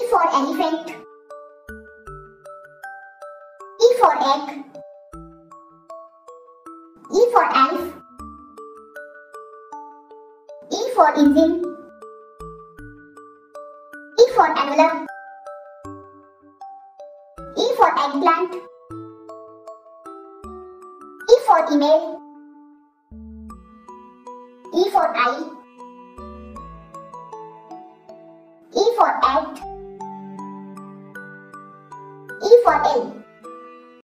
for elephant. E for egg. E for elf. E for engine. E for envelope. E for eggplant. E for email. E for eye. E for egg. E for egg.